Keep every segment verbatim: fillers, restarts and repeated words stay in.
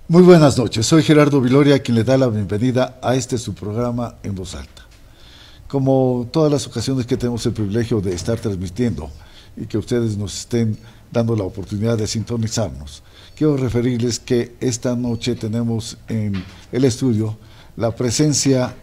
Muy buenas noches, soy Gerardo Viloria, quien le da la bienvenida a este su programa En Voz Alta. Como todas las ocasiones que tenemos el privilegio de estar transmitiendo y que ustedes nos estén dando la oportunidad de sintonizarnos, quiero referirles que esta noche tenemos en el estudio la presencia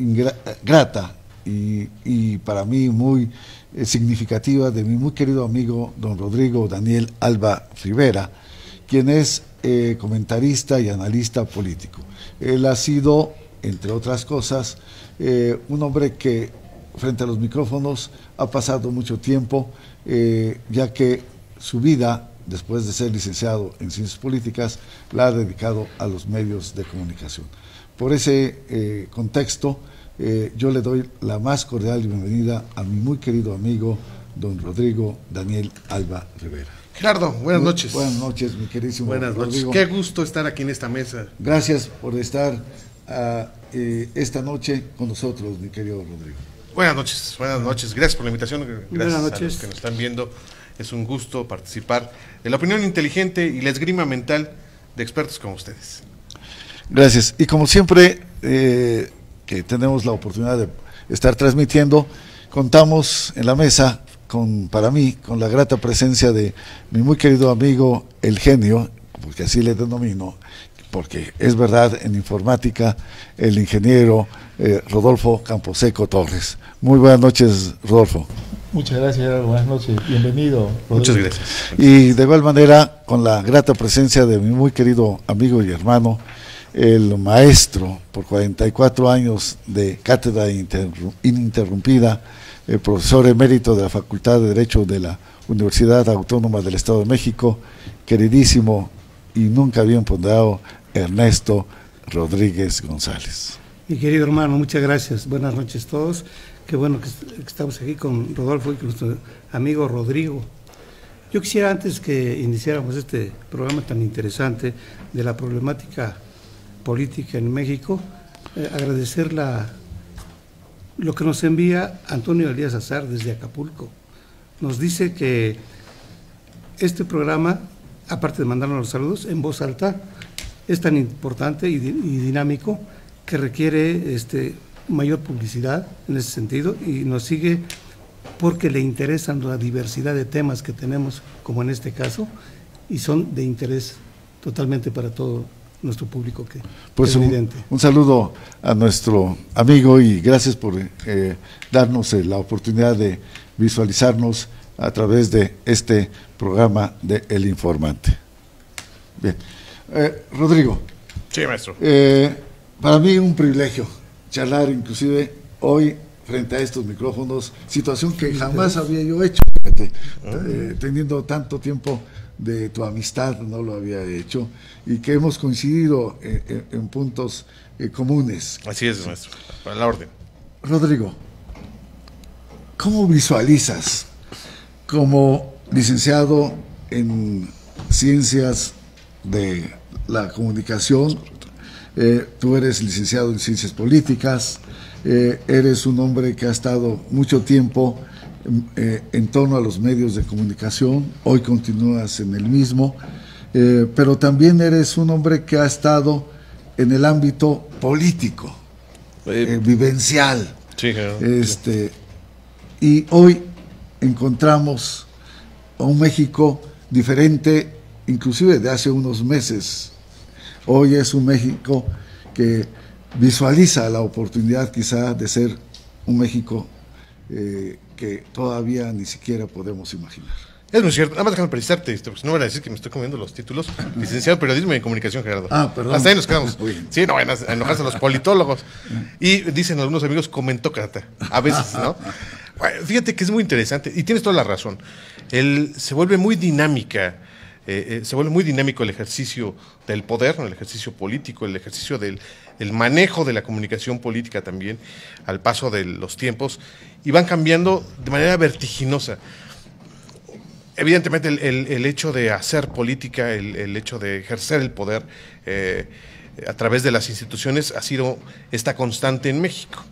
grata y, y para mí muy eh, significativa de mi muy querido amigo don Rodrigo Daniel Alba Rivera, quien es eh, comentarista y analista político. Él ha sido, entre otras cosas, eh, un hombre que frente a los micrófonos ha pasado mucho tiempo, eh, ya que su vida, después de ser licenciado en Ciencias Políticas, la ha dedicado a los medios de comunicación. Por ese eh, contexto, eh, yo le doy la más cordial bienvenida a mi muy querido amigo, don Rodrigo Daniel Alba Rivera. Gerardo, buenas noches. Buenas noches, mi queridísimo Buenas noches. Rodrigo. Qué gusto estar aquí en esta mesa. Gracias por estar uh, eh, esta noche con nosotros, mi querido Rodrigo. Buenas noches, buenas noches. Gracias por la invitación. Gracias buenas noches. a los que nos están viendo. Es un gusto participar en la opinión inteligente y la esgrima mental de expertos como ustedes. Gracias. Y como siempre, eh, que tenemos la oportunidad de estar transmitiendo, contamos en la mesa con, para mí, con la grata presencia de mi muy querido amigo El Genio, porque así le denomino, porque es verdad, en informática, el ingeniero eh, Rodolfo Camposeco Torres. Muy buenas noches, Rodolfo. Muchas gracias, buenas noches, bienvenido, Rodolfo. Muchas gracias. Y de igual manera, con la grata presencia de mi muy querido amigo y hermano, el maestro por cuarenta y cuatro años de cátedra ininterrumpida, el profesor emérito de la Facultad de Derecho de la Universidad Autónoma del Estado de México, queridísimo y nunca bien ponderado Ernesto Rodríguez González. Mi querido hermano, muchas gracias, buenas noches a todos. Qué bueno que estamos aquí con Rodolfo y con nuestro amigo Rodrigo. Yo quisiera, antes que iniciáramos este programa tan interesante de la problemática política en México, eh, agradecer la, lo que nos envía Antonio Elías Azar desde Acapulco. Nos dice que este programa, aparte de mandarnos los saludos en voz alta, es tan importante y, y dinámico que requiere este, mayor publicidad en ese sentido, y nos sigue porque le interesan la diversidad de temas que tenemos, como en este caso, y son de interés totalmente para todo nuestro público, que pues es evidente. Un, un saludo a nuestro amigo y gracias por eh, darnos eh, la oportunidad de visualizarnos a través de este programa de El Informante. Bien, eh, Rodrigo. Sí, maestro. Eh, para mí un privilegio charlar inclusive hoy frente a estos micrófonos, situación que jamás había yo hecho, fíjate, eh, teniendo tanto tiempo de tu amistad, no lo había hecho, y que hemos coincidido en, en, en puntos eh, comunes. Así es, maestro, para la orden. Rodrigo, ¿cómo visualizas como licenciado en ciencias de la comunicación? Eh, tú eres licenciado en ciencias políticas, eh, eres un hombre que ha estado mucho tiempo eh, en torno a los medios de comunicación, hoy continúas en el mismo, eh, pero también eres un hombre que ha estado en el ámbito político, eh, vivencial. Sí, claro. Este, y hoy encontramos a un México diferente, inclusive de hace unos meses. Hoy es un México que visualiza la oportunidad quizá de ser un México eh, que todavía ni siquiera podemos imaginar. Es muy cierto, nada más déjame precisarte, porque si no van a decir que me estoy comiendo los títulos. Licenciado en Periodismo y en Comunicación, Gerardo. Ah, perdón. Hasta ahí nos quedamos. Sí, no vayan a enojarse los politólogos. Y dicen algunos amigos, comentócrata, a veces, ¿no? Bueno, fíjate que es muy interesante, y tienes toda la razón. Él se vuelve muy dinámica. Eh, eh, se vuelve muy dinámico el ejercicio del poder, ¿no? El ejercicio político, el ejercicio del el manejo de la comunicación política también, al paso de los tiempos, y van cambiando de manera vertiginosa. Evidentemente el, el, el hecho de hacer política, el, el hecho de ejercer el poder eh, a través de las instituciones ha sido esta constante en México.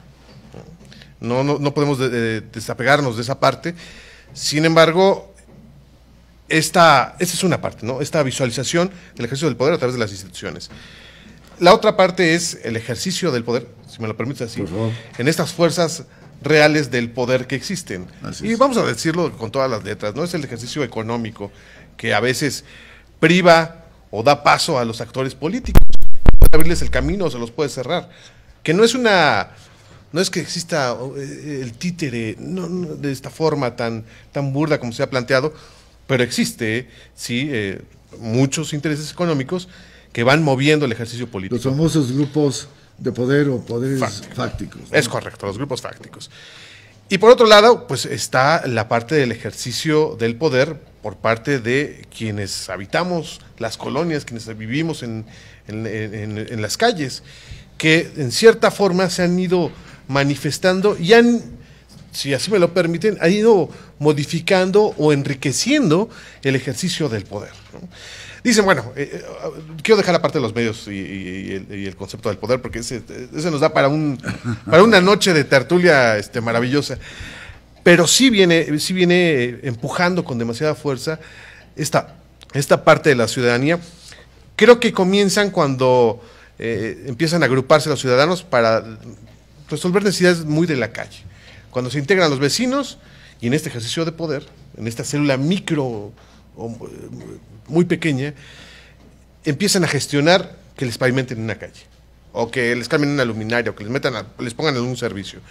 No, no, no podemos de, de, desapegarnos de esa parte. Sin embargo, esta, esta es una parte, ¿no? Esta visualización del ejercicio del poder a través de las instituciones. La otra parte es el ejercicio del poder, si me lo permites así, en estas fuerzas reales del poder que existen. Y vamos a decirlo con todas las letras, ¿no? Es el ejercicio económico que a veces priva o da paso a los actores políticos. Puede abrirles el camino o se los puede cerrar. Que no es una... No es que exista el títere no, no, de esta forma tan, tan burda como se ha planteado, pero existe, sí, eh, muchos intereses económicos que van moviendo el ejercicio político. Los famosos grupos de poder o poderes Fáctico. fácticos, ¿no? Es correcto, los grupos fácticos. Y por otro lado, pues está la parte del ejercicio del poder por parte de quienes habitamos las colonias, quienes vivimos en, en, en, en las calles, que en cierta forma se han ido manifestando y han, si así me lo permiten, han ido modificando o enriqueciendo el ejercicio del poder, ¿no? Dicen, bueno, eh, quiero dejar aparte de los medios y, y, el, y el concepto del poder, porque ese, ese nos da para un para una noche de tertulia este, maravillosa, pero sí viene, sí viene empujando con demasiada fuerza esta, esta parte de la ciudadanía. Creo que comienzan cuando eh, empiezan a agruparse los ciudadanos para resolver necesidades muy de la calle. Cuando se integran los vecinos y en este ejercicio de poder, en esta célula micro o, muy pequeña, empiezan a gestionar que les pavimenten una calle, o que les cambien una luminaria, o que les metan a, les pongan algún servicio.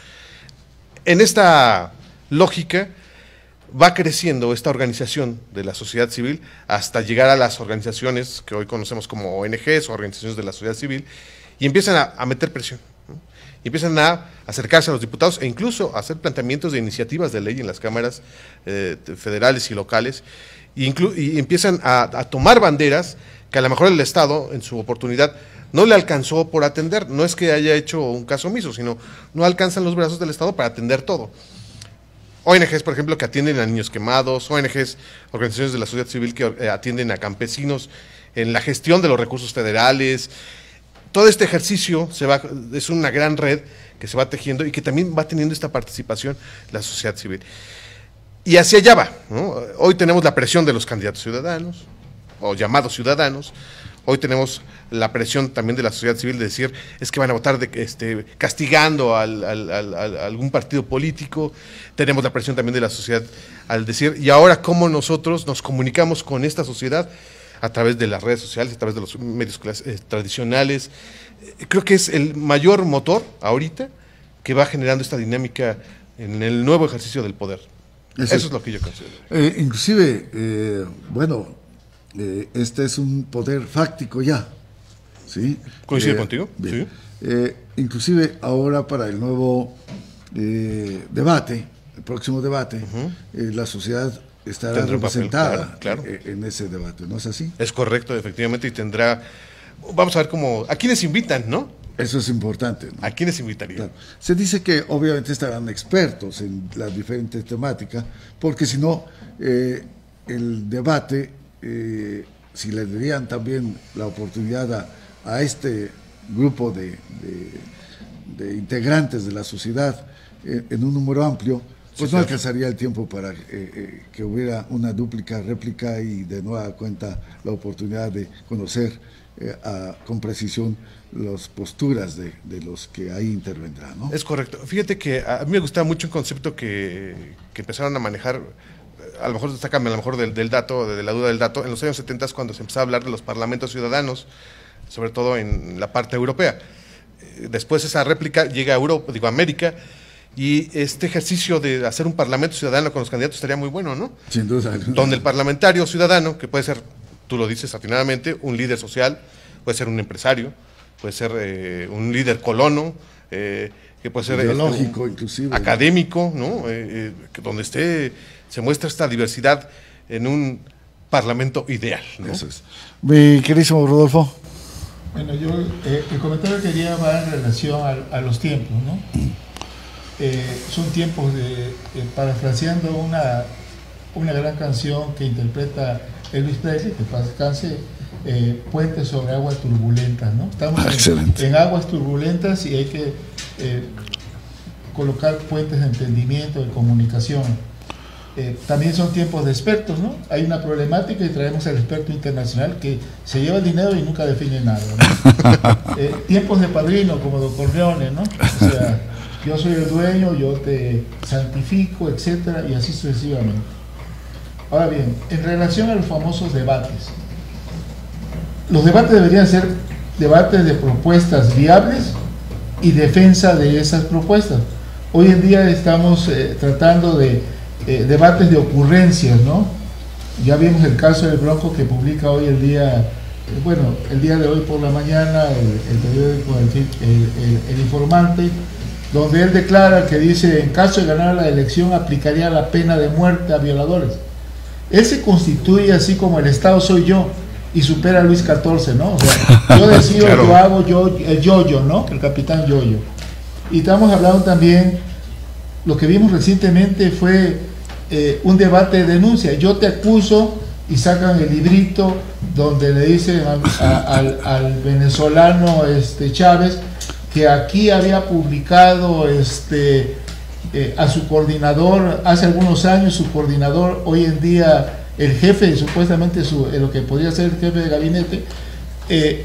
En esta lógica va creciendo esta organización de la sociedad civil hasta llegar a las organizaciones que hoy conocemos como O N Ges o organizaciones de la sociedad civil, y empiezan a, a meter presión, ¿no? Y empiezan a acercarse a los diputados e incluso a hacer planteamientos de iniciativas de ley en las cámaras eh, federales y locales, y, inclu y empiezan a, a tomar banderas que a lo mejor el Estado en su oportunidad no le alcanzó por atender. No es que haya hecho un caso omiso, sino no alcanzan los brazos del Estado para atender todo. O N Ges, por ejemplo, que atienden a niños quemados, O N Ges, organizaciones de la sociedad civil que eh, atienden a campesinos en la gestión de los recursos federales. Todo este ejercicio se va, es una gran red que se va tejiendo y que también va teniendo esta participación la sociedad civil. Y hacia allá va, ¿no? Hoy tenemos la presión de los candidatos ciudadanos, o llamados ciudadanos. Hoy tenemos la presión también de la sociedad civil de decir, es que van a votar de, este, castigando al, al, al, a algún partido político. Tenemos la presión también de la sociedad al decir, y ahora cómo nosotros nos comunicamos con esta sociedad a través de las redes sociales, a través de los medios eh, tradicionales. Creo que es el mayor motor ahorita que va generando esta dinámica en el nuevo ejercicio del poder. Eso, Eso es lo que yo considero. Eh, inclusive, eh, bueno, eh, este es un poder fáctico ya, ¿sí? ¿Coincide eh, contigo? Bien. Sí. Eh, inclusive ahora para el nuevo eh, debate, el próximo debate, uh-huh. eh, la sociedad estará representada papel, claro, claro. en ese debate, ¿no es así? Es correcto, efectivamente, y tendrá, vamos a ver cómo, ¿a quiénes invitan, no? Eso es importante, ¿no? ¿A quiénes invitarían? Claro. Se dice que obviamente estarán expertos en las diferentes temáticas, porque si no, eh, el debate, eh, si le darían también la oportunidad a, a este grupo de, de, de integrantes de la sociedad eh, en un número amplio, pues sí, no alcanzaría el tiempo para eh, eh, que hubiera una dúplica réplica y de nueva cuenta la oportunidad de conocer eh, a, con precisión las posturas de, de los que ahí intervendrán, ¿no? Es correcto. Fíjate que a mí me gustaba mucho un concepto que, que empezaron a manejar, a lo mejor sácame a lo mejor del, del dato, de la duda del dato, en los años setenta cuando se empezó a hablar de los parlamentos ciudadanos, sobre todo en la parte europea. Después esa réplica llega a Europa, digo a América, y este ejercicio de hacer un parlamento ciudadano con los candidatos estaría muy bueno, ¿no? Sin duda. Donde el parlamentario ciudadano, que puede ser, tú lo dices atinadamente, un líder social, puede ser un empresario, puede ser eh, un líder colono, eh, que puede ser ideológico, este, inclusive, académico, ¿no? Eh, eh, donde esté, se muestra esta diversidad en un parlamento ideal, ¿no? Eso es. Mi queridísimo Rodolfo. Bueno, yo eh, el comentario que quería va en relación a, a los tiempos, ¿no? Eh, son tiempos de, eh, parafraseando una, una gran canción que interpreta Elvis Presley, que para descanse, eh, puentes sobre aguas turbulentas, ¿no? Estamos en, en aguas turbulentas y hay que eh, colocar puentes de entendimiento, de comunicación. eh, también son tiempos de expertos, ¿no? Hay una problemática y traemos al experto internacional que se lleva el dinero y nunca define nada, ¿no? eh, tiempos de padrino, como Don Corleone, ¿no? O sea, yo soy el dueño, yo te santifico, etcétera, y así sucesivamente. Ahora bien, en relación a los famosos debates, los debates deberían ser debates de propuestas viables y defensa de esas propuestas. Hoy en día estamos eh, tratando de eh, debates de ocurrencias, ¿no? Ya vimos el caso del Bronco que publica hoy el día, eh, bueno, el día de hoy por la mañana, el, el periódico, el, el, el Informante, donde él declara que dice, en caso de ganar la elección, aplicaría la pena de muerte a violadores. Él se constituye así como el Estado soy yo, y supera a Luis catorce, ¿no? O sea, yo decido, claro. yo hago, yo, el yo-yo, ¿no? El capitán yo-yo. Y estamos hablando también, lo que vimos recientemente fue eh, un debate de denuncia. Yo te acuso y sacan el librito donde le dicen a, a, al, al venezolano este, Chávez que aquí había publicado este, eh, a su coordinador, hace algunos años su coordinador, hoy en día el jefe, supuestamente su, eh, lo que podría ser el jefe de gabinete, eh,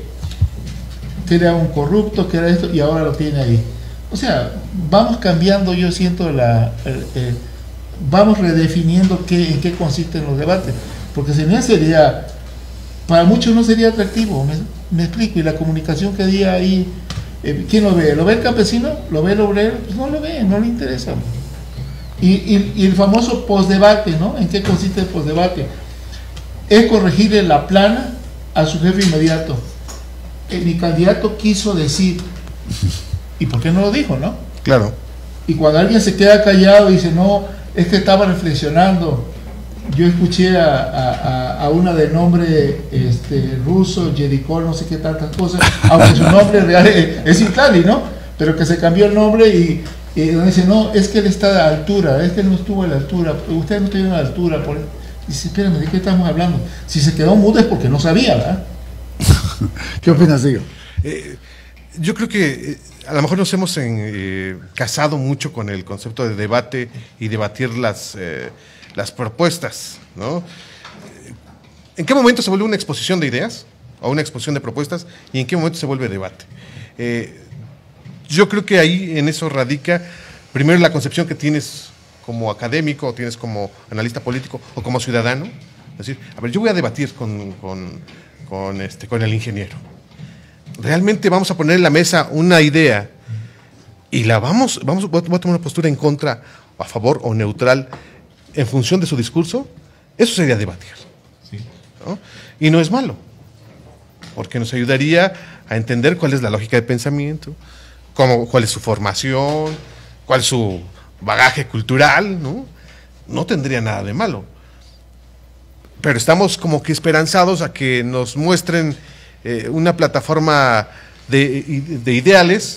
que era un corrupto, que era esto, y ahora lo tiene ahí. O sea, vamos cambiando, yo siento, la, eh, eh, vamos redefiniendo qué, en qué consisten los debates, porque si no sería, para muchos no sería atractivo, me, me explico, y la comunicación que había ahí, eh, ¿quién lo ve? ¿Lo ve el campesino? ¿Lo ve el obrero? Pues no lo ve, no le interesa. Y, y, y el famoso postdebate, ¿no? ¿En qué consiste el postdebate? Es corregirle la plana a su jefe inmediato. Eh, mi candidato quiso decir, ¿y por qué no lo dijo, no? Claro. Y cuando alguien se queda callado y dice, no, es que estaba reflexionando. Yo escuché a, a, a una de nombre este, ruso, Jericó, no sé qué tantas cosas, aunque su nombre real es, es Itlali, ¿no? Pero que se cambió el nombre y, y donde dice, no, es que él está a la altura, es que él no estuvo a la altura, usted no estuvo a la altura. Por... Dice, espérame, ¿de qué estamos hablando? Si se quedó mudo es porque no sabía, ¿verdad? ¿Qué opinas, Diego? Eh, yo creo que eh, a lo mejor nos hemos en, eh, casado mucho con el concepto de debate y debatir las, eh, las propuestas, ¿no? ¿En qué momento se vuelve una exposición de ideas o una exposición de propuestas y en qué momento se vuelve debate? Eh, yo creo que ahí en eso radica primero la concepción que tienes como académico, o tienes como analista político o como ciudadano. Es decir, a ver, yo voy a debatir con, con, con, este, con el ingeniero. Realmente vamos a poner en la mesa una idea y la vamos, vamos voy a tomar una postura en contra, a favor o neutral en función de su discurso. Eso sería debatir, sí, ¿no? Y no es malo, porque nos ayudaría a entender cuál es la lógica de pensamiento, cómo, cuál es su formación, cuál es su bagaje cultural, ¿no? No tendría nada de malo. Pero estamos como que esperanzados a que nos muestren eh, una plataforma de, de ideales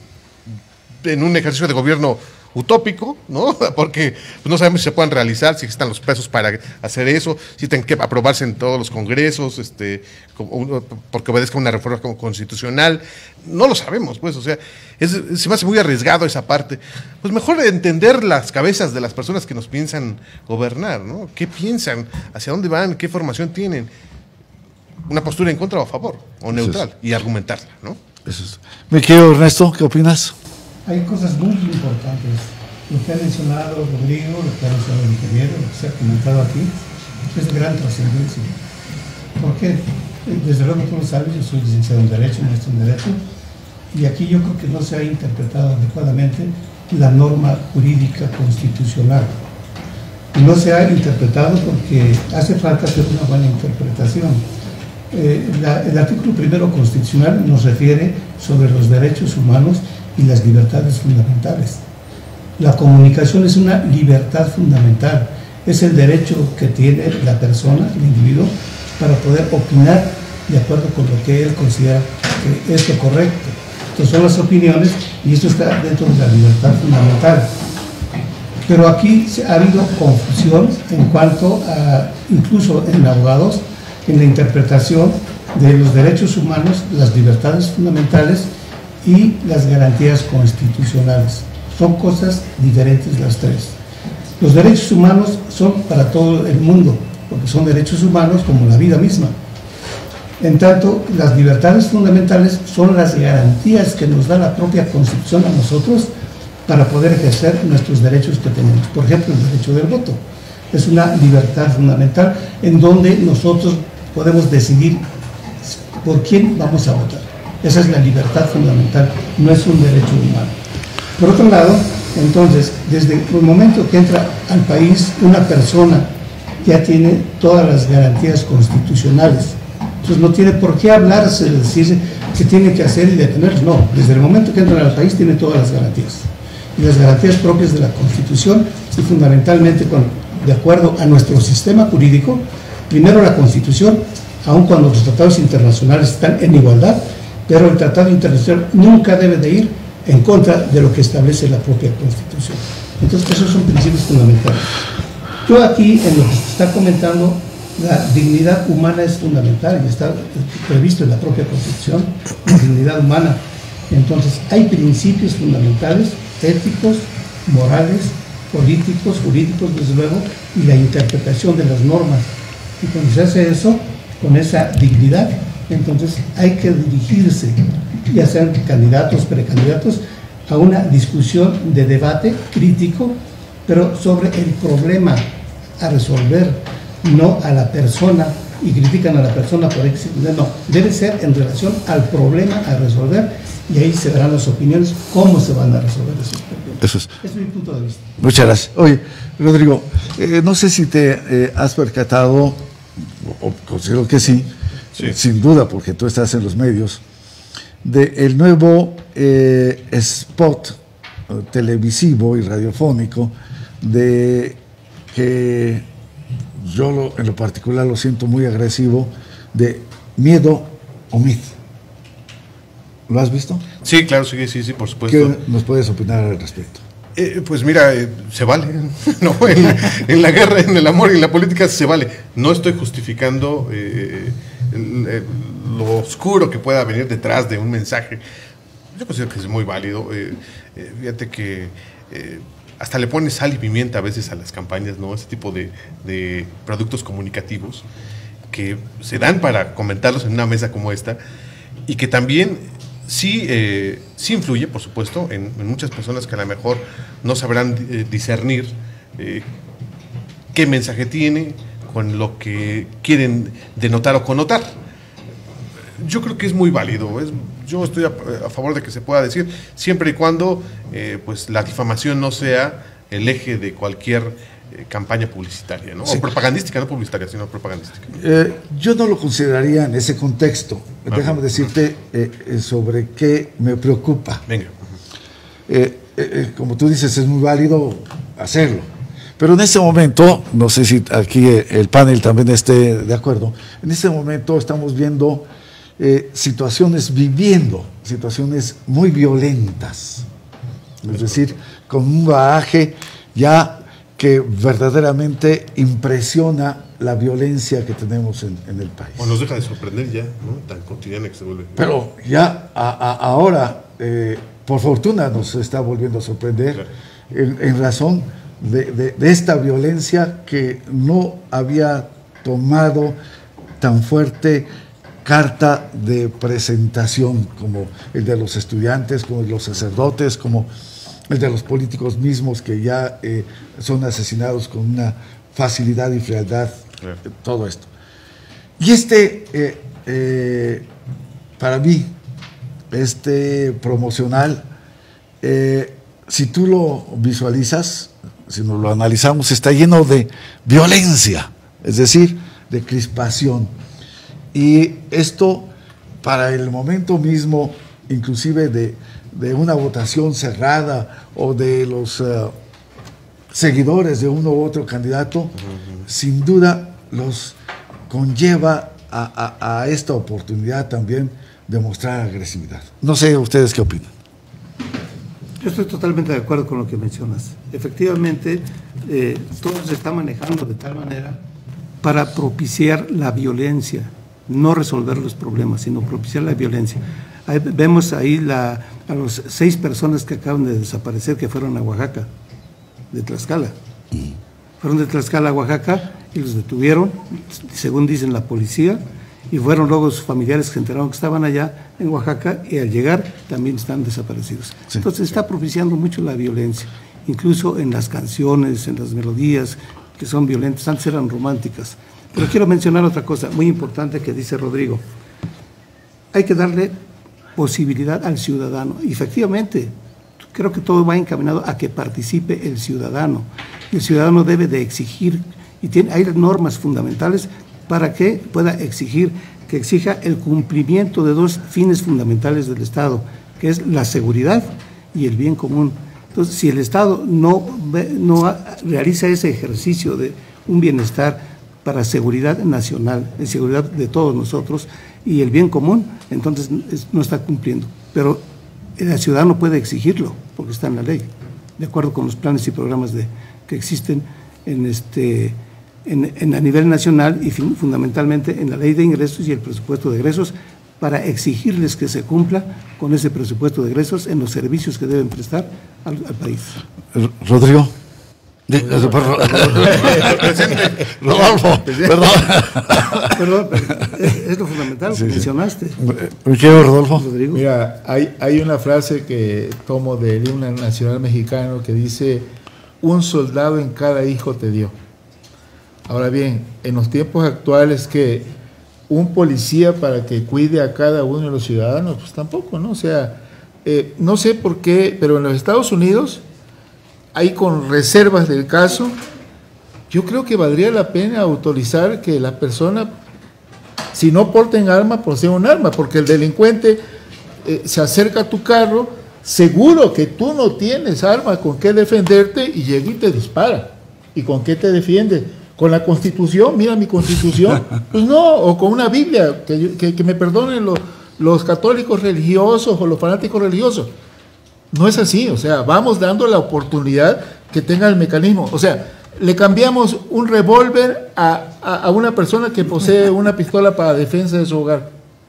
en un ejercicio de gobierno utópico, ¿no? Porque no sabemos si se puedan realizar, si están los pesos para hacer eso, si tienen que aprobarse en todos los congresos, este, porque obedezca una reforma constitucional. No lo sabemos, pues, o sea, es, se me hace muy arriesgado esa parte. Pues mejor entender las cabezas de las personas que nos piensan gobernar, ¿no? ¿Qué piensan? ¿Hacia dónde van? ¿Qué formación tienen? Una postura en contra o a favor, o neutral, es. Y argumentarla, ¿no? Eso es. Mi querido Ernesto, ¿qué opinas? Hay cosas muy importantes. Lo que ha mencionado Rodrigo, lo que ha mencionado el ingeniero, lo que se ha comentado aquí, es de gran trascendencia. ¿Por qué? Desde luego tú lo sabes, yo soy licenciado en Derecho, maestro en Derecho, y aquí yo creo que no se ha interpretado adecuadamente la norma jurídica constitucional. Y no se ha interpretado porque hace falta hacer una buena interpretación. Eh, la, el artículo primero constitucional nos refiere sobre los derechos humanos y las libertades fundamentales. La comunicación es una libertad fundamental, es el derecho que tiene la persona, el individuo, para poder opinar de acuerdo con lo que él considera que es lo correcto. Entonces son las opiniones y esto está dentro de la libertad fundamental. Pero aquí ha habido confusión en cuanto a, incluso en abogados, en la interpretación de los derechos humanos, las libertades fundamentales y las garantías constitucionales. Son cosas diferentes las tres. Los derechos humanos son para todo el mundo, porque son derechos humanos como la vida misma. En tanto, las libertades fundamentales son las garantías que nos da la propia Constitución a nosotros para poder ejercer nuestros derechos que tenemos. Por ejemplo, el derecho del voto es una libertad fundamental en donde nosotros podemos decidir por quién vamos a votar. Esa es la libertad fundamental, no es un derecho humano. Por otro lado, entonces, desde el momento que entra al país una persona ya tiene todas las garantías constitucionales. Entonces no tiene por qué hablarse, decir que tiene que hacer y detener. No, desde el momento que entran al país tiene todas las garantías. Y las garantías propias de la Constitución y fundamentalmente con, de acuerdo a nuestro sistema jurídico, primero la Constitución, aun cuando los tratados internacionales están en igualdad, pero el tratado internacional nunca debe de ir en contra de lo que establece la propia Constitución. Entonces esos son principios fundamentales. Yo aquí, en lo que se está comentando, la dignidad humana es fundamental y está previsto en la propia Constitución, la dignidad humana. Entonces, hay principios fundamentales, éticos, morales, políticos, jurídicos, desde luego, y la interpretación de las normas. Y cuando se hace eso, con esa dignidad, entonces hay que dirigirse, ya sean candidatos, precandidatos, a una discusión de debate crítico, pero sobre el problema a resolver, no a la persona, y critican a la persona por existir. No, debe ser en relación al problema a resolver, y ahí se darán las opiniones, cómo se van a resolver esos problemas. Eso es. Ese es mi punto de vista. Muchas gracias. Oye, Rodrigo, eh, no sé si te eh, has percatado, o considero que sí, sí, eh, sin duda, porque tú estás en los medios, del nuevo eh, spot eh, televisivo y radiofónico de que yo lo, en lo particular lo siento muy agresivo, de Miedo o Mit. ¿Lo has visto? Sí, claro, sí, sí, sí, por supuesto. ¿Qué nos puedes opinar al respecto? Eh, pues mira, eh, se vale, ¿no? En, en la guerra, en el amor y en la política se vale. No estoy justificando eh, el, el, lo oscuro que pueda venir detrás de un mensaje. Yo considero que es muy válido. Eh, eh, fíjate que eh, hasta le pones sal y pimienta a veces a las campañas, ¿no? Ese tipo de, de productos comunicativos que se dan para comentarlos en una mesa como esta y que también sí, eh, sí influye, por supuesto, en, en muchas personas que a lo mejor no sabrán eh, discernir eh, qué mensaje tiene con lo que quieren denotar o connotar. Yo creo que es muy válido. Es, yo estoy a, a favor de que se pueda decir, siempre y cuando eh, pues la difamación no sea el eje de cualquier eh, campaña publicitaria, ¿no? Sí. O propagandística, no publicitaria, sino propagandística. Eh, yo no lo consideraría en ese contexto. Ah, Déjame uh-huh. decirte eh, sobre qué me preocupa. Venga. Uh-huh. eh, eh, como tú dices, es muy válido hacerlo. Pero en este momento, no sé si aquí el panel también esté de acuerdo, en este momento estamos viendo eh, situaciones, viviendo situaciones muy violentas. Es decir, con un bagaje ya que verdaderamente impresiona la violencia que tenemos en, en el país. O nos deja de sorprender ya, ¿no? Tan cotidiana que se vuelve. Pero ya a, a, ahora, eh, por fortuna, nos está volviendo a sorprender, claro. en, en razón de, de, de esta violencia que no había tomado tan fuerte carta de presentación como el de los estudiantes, como el de los sacerdotes, como el de los políticos mismos que ya eh, son asesinados con una facilidad y frialdad, claro. eh, todo esto. Y este, eh, eh, para mí, este promocional, eh, si tú lo visualizas, si nos lo analizamos, está lleno de violencia, es decir, de crispación. Y esto, para el momento mismo, inclusive de, de una votación cerrada o de los uh, seguidores de uno u otro candidato, uh-huh. sin duda los conlleva a, a, a esta oportunidad también de mostrar agresividad. No sé ustedes qué opinan. Yo estoy totalmente de acuerdo con lo que mencionas. Efectivamente, eh, todo se está manejando de tal manera para propiciar la violencia, no resolver los problemas, sino propiciar la violencia. Ahí, vemos ahí la, a las seis personas que acaban de desaparecer que fueron a Oaxaca, de Tlaxcala. Fueron de Tlaxcala a Oaxaca y los detuvieron, según dicen la policía, y fueron luego sus familiares que se enteraron que estaban allá en Oaxaca y al llegar también están desaparecidos. Sí, Entonces está propiciando mucho la violencia, incluso en las canciones, en las melodías que son violentas, antes eran románticas. Pero quiero mencionar otra cosa muy importante que dice Rodrigo. Hay que darle posibilidad al ciudadano. Y efectivamente, creo que todo va encaminado a que participe el ciudadano. El ciudadano debe de exigir, y tiene, hay normas fundamentales para que pueda exigir, que exija el cumplimiento de dos fines fundamentales del Estado, que es la seguridad y el bien común. Entonces, si el Estado no, no realiza ese ejercicio de un bienestar para seguridad nacional, en seguridad de todos nosotros y el bien común, entonces no está cumpliendo. Pero el ciudadano puede exigirlo, porque está en la ley, de acuerdo con los planes y programas de, que existen en este, en, en a nivel nacional y fundamentalmente en la ley de ingresos y el presupuesto de egresos, para exigirles que se cumpla con ese presupuesto de egresos en los servicios que deben prestar al, al país. Rodrigo. De, de, de, Rodolfo, perdón. Perdón, es, es lo fundamental sí, que mencionaste. ¿Me quiero, Rodolfo? Rodrigo. Mira, hay, hay una frase que tomo del himno nacional mexicano que dice: un soldado en cada hijo te dio. Ahora bien, en los tiempos actuales, que un policía para que cuide a cada uno de los ciudadanos, pues tampoco, ¿no? O sea, eh, no sé por qué, pero en los Estados Unidos, ahí con reservas del caso, yo creo que valdría la pena autorizar que la persona, si no porten arma, posea un arma, porque el delincuente eh, se acerca a tu carro, seguro que tú no tienes arma con qué defenderte y llega y te dispara. ¿Y con qué te defiende? ¿Con la Constitución? Mira mi Constitución. Pues no, o con una Biblia, que, que, que me perdonen los, los católicos religiosos o los fanáticos religiosos. No es así, o sea, vamos dando la oportunidad que tenga el mecanismo. O sea, le cambiamos un revólver a, a, a una persona que posee una pistola para defensa de su hogar.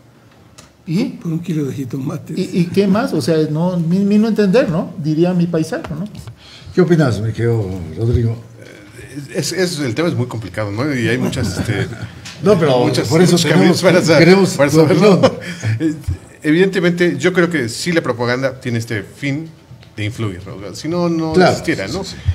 ¿Y? Por un kilo de jitomate. ¿Y, y qué más? O sea, no, mi, mi no entender, ¿no? Diría mi paisano, ¿no? ¿Qué opinas, mi querido Rodrigo? Es, es, el tema es muy complicado, ¿no? Y hay muchas... Este, no, pero muchas, por eso tenemos, para, queremos para saberlo. Evidentemente, yo creo que sí la propaganda tiene este fin de influir, ¿no? Si no, no claro, existiera, ¿no? Sí,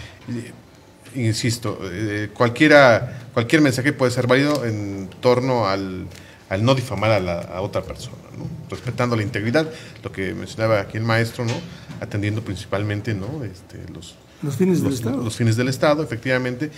sí. Insisto, eh, cualquiera, cualquier mensaje puede ser válido en torno al, al no difamar a, la, a otra persona, ¿no? Respetando la integridad, lo que mencionaba aquí el maestro, ¿no? Atendiendo principalmente, ¿no? Este, los, los fines del los, Estado. Los fines del Estado, efectivamente.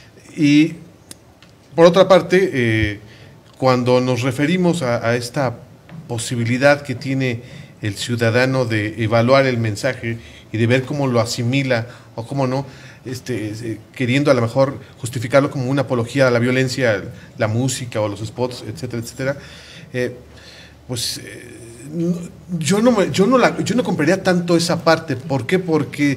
Y por otra parte, eh, cuando nos referimos a, a esta posibilidad que tiene el ciudadano de evaluar el mensaje y de ver cómo lo asimila o cómo no, este, eh, queriendo a lo mejor justificarlo como una apología a la violencia, la música o los spots, etcétera, etcétera, eh, pues eh, no, yo, no me, yo, no la, yo no compraría tanto esa parte. ¿Por qué? Porque,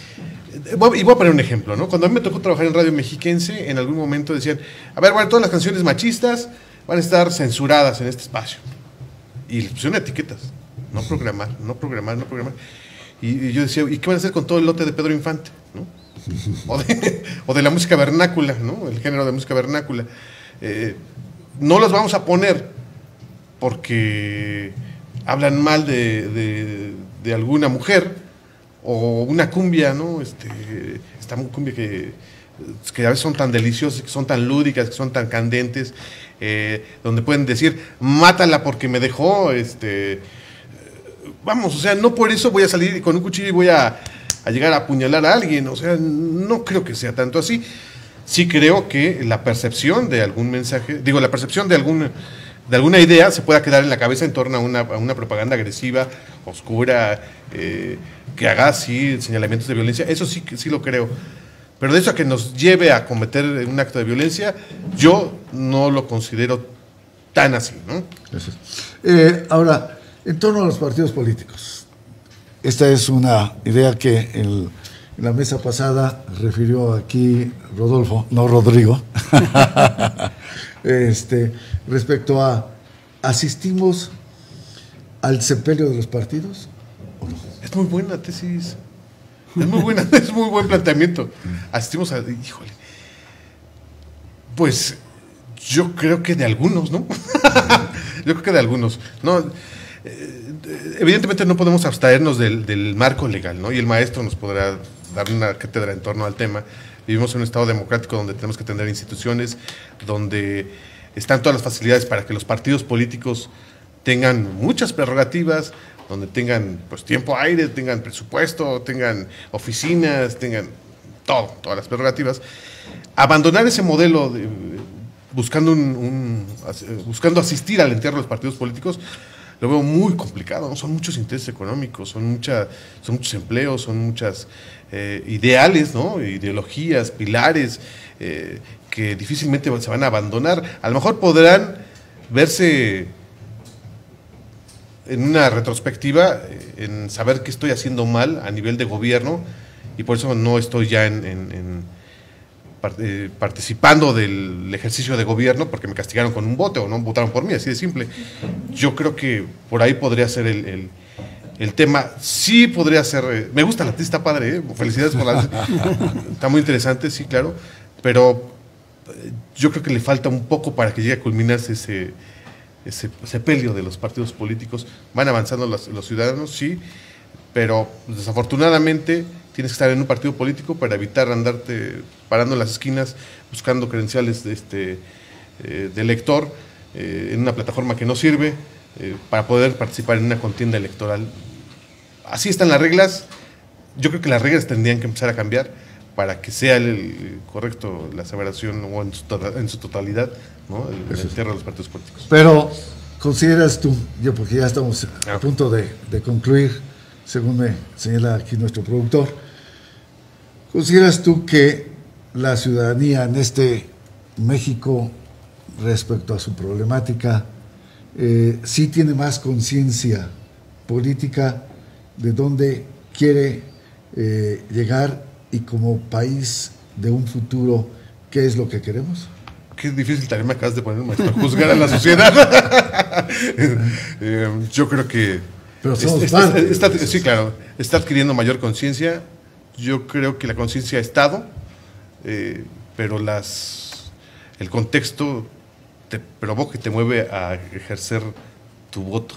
y voy a poner un ejemplo, ¿no? Cuando a mí me tocó trabajar en Radio Mexiquense, en algún momento decían, a ver, bueno, todas las canciones machistas van a estar censuradas en este espacio. Y les pusieron etiquetas, no programar, no programar, no programar. Y, y yo decía, ¿y qué van a hacer con todo el lote de Pedro Infante? ¿No? O, de, o de la música vernácula, ¿no? El género de música vernácula. Eh, no los vamos a poner porque hablan mal de, de, de alguna mujer o una cumbia, ¿no? Este, esta cumbia que, que a veces son tan deliciosas, que son tan lúdicas, que son tan candentes. Eh, donde pueden decir, mátala porque me dejó, este, vamos, o sea, no por eso voy a salir con un cuchillo y voy a, a llegar a apuñalar a alguien, o sea, no creo que sea tanto así. Sí creo que la percepción de algún mensaje, digo, la percepción de, algún, de alguna idea se pueda quedar en la cabeza en torno a una, a una propaganda agresiva, oscura, eh, que haga así señalamientos de violencia, eso sí, sí lo creo. Pero de eso a que nos lleve a cometer un acto de violencia, yo no lo considero tan así, ¿no? Gracias. Eh, ahora, en torno a los partidos políticos, esta es una idea que el, en la mesa pasada refirió aquí Rodolfo, no Rodrigo, este, respecto a, ¿asistimos al sepelio de los partidos o no? Es muy buena tesis. Es muy buena, es muy buen planteamiento. Asistimos a, híjole, pues yo creo que de algunos, ¿no? Yo creo que de algunos, ¿no? Eh, evidentemente no podemos abstraernos del, del marco legal, ¿no? Y el maestro nos podrá dar una cátedra en torno al tema. Vivimos en un Estado democrático donde tenemos que tener instituciones, donde están todas las facilidades para que los partidos políticos tengan muchas prerrogativas, donde tengan pues tiempo aire, tengan presupuesto, tengan oficinas, tengan todo, todas las prerrogativas. Abandonar ese modelo de, buscando un, un, buscando asistir al entierro de los partidos políticos, lo veo muy complicado, ¿no? Son muchos intereses económicos, son, mucha, son muchos empleos, son muchas eh, ideales, ¿no? Ideologías, pilares, eh, que difícilmente se van a abandonar. A lo mejor podrán verse en una retrospectiva, en saber qué estoy haciendo mal a nivel de gobierno, y por eso no estoy ya en, en, en eh, participando del ejercicio de gobierno, porque me castigaron con un voto o no votaron por mí, así de simple. Yo creo que por ahí podría ser el, el, el tema. Sí podría ser, eh, me gusta la artista, está padre, ¿eh? Felicidades por la... Está muy interesante, sí, claro, pero eh, yo creo que le falta un poco para que llegue a culminarse ese... Ese sepelio de los partidos políticos. Van avanzando los, los ciudadanos, sí, pero desafortunadamente tienes que estar en un partido político para evitar andarte parando en las esquinas buscando credenciales de, este, eh, de elector eh, en una plataforma que no sirve eh, para poder participar en una contienda electoral. Así están las reglas. Yo creo que las reglas tendrían que empezar a cambiar para que sea el, el correcto la aseveración o en su, tota, en su totalidad, ¿no? El, el entierro de los partidos políticos. Pero, ¿consideras tú, yo porque ya estamos a punto de, de concluir, según me señala aquí nuestro productor, ¿consideras tú que la ciudadanía en este México, respecto a su problemática, eh, sí tiene más conciencia política de dónde quiere eh, llegar y como país de un futuro, qué es lo que queremos? Qué difícil también me acabas de poner, maestro, juzgar a la sociedad. eh, yo creo que... Pero somos está, parte. Está, está, sí, claro, está adquiriendo mayor conciencia. Yo creo que la conciencia ha estado, eh, pero las el contexto te provoca y te mueve a ejercer tu voto.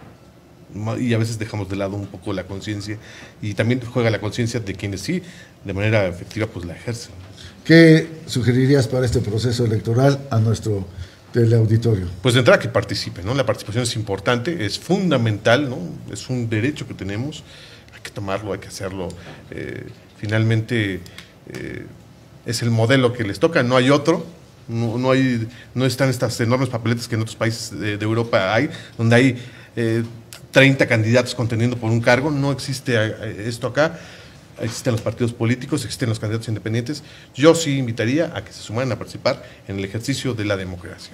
Y a veces dejamos de lado un poco la conciencia, y también juega la conciencia de quienes sí, de manera efectiva, pues la ejercen. ¿Qué sugerirías para este proceso electoral a nuestro teleauditorio? Pues de entrada que participen, ¿no? La participación es importante, es fundamental, ¿no? Es un derecho que tenemos, hay que tomarlo, hay que hacerlo. Eh, finalmente eh, es el modelo que les toca, no hay otro. No, no, hay, no están estas enormes papeletas que en otros países de, de Europa hay, donde hay eh, treinta candidatos contendiendo por un cargo. No existe esto acá. Existen los partidos políticos, existen los candidatos independientes. Yo sí invitaría a que se sumaran a participar en el ejercicio de la democracia.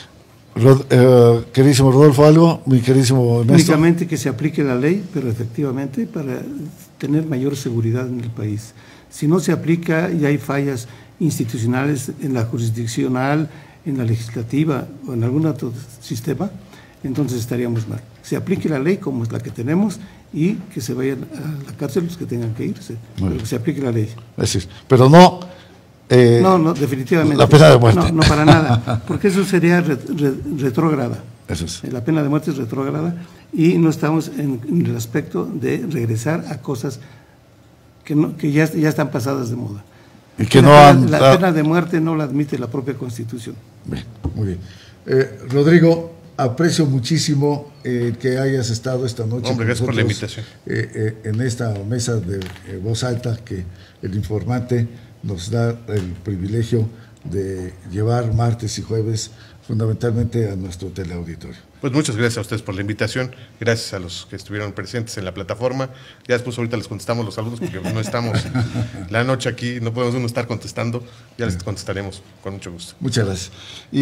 Rod, eh, queridísimo Rodolfo, ¿algo? Mi queridísimo Ernesto. Únicamente que se aplique la ley, pero efectivamente para tener mayor seguridad en el país. Si no se aplica y hay fallas institucionales en la jurisdiccional, en la legislativa o en algún otro sistema, entonces estaríamos mal. Se aplique la ley como es la que tenemos y que se vayan a la cárcel los que tengan que irse, pero que se aplique la ley. Es decir, pero no... Eh, no, no, definitivamente. La pena de muerte. No, no para nada, porque eso sería re, re, retrógrada. Eso es. La pena de muerte es retrógrada y no estamos en, en el aspecto de regresar a cosas que, no, que ya, ya están pasadas de moda. Y que la, no pena, han, la pena de muerte no la admite la propia Constitución. Bien, muy bien. Eh, Rodrigo, aprecio muchísimo eh, que hayas estado esta noche. Hombre, gracias por la invitación. Eh, eh, en esta mesa de eh, voz alta que el informante nos da el privilegio de llevar martes y jueves fundamentalmente a nuestro teleauditorio. Pues muchas gracias a ustedes por la invitación, gracias a los que estuvieron presentes en la plataforma. Ya después ahorita les contestamos los saludos porque no estamos la noche aquí, no podemos uno estar contestando, ya les contestaremos con mucho gusto. Muchas gracias.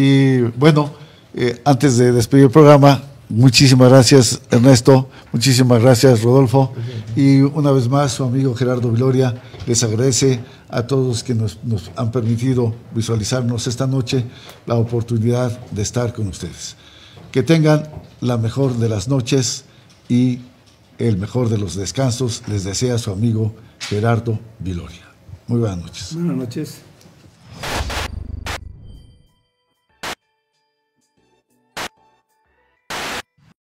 Y bueno, eh, antes de despedir el programa, muchísimas gracias Ernesto, muchísimas gracias Rodolfo, y una vez más su amigo Gerardo Viloria les agradece a todos que nos, nos han permitido visualizarnos esta noche la oportunidad de estar con ustedes. Que tengan la mejor de las noches y el mejor de los descansos les desea su amigo Gerardo Viloria. Muy buenas noches. Buenas noches.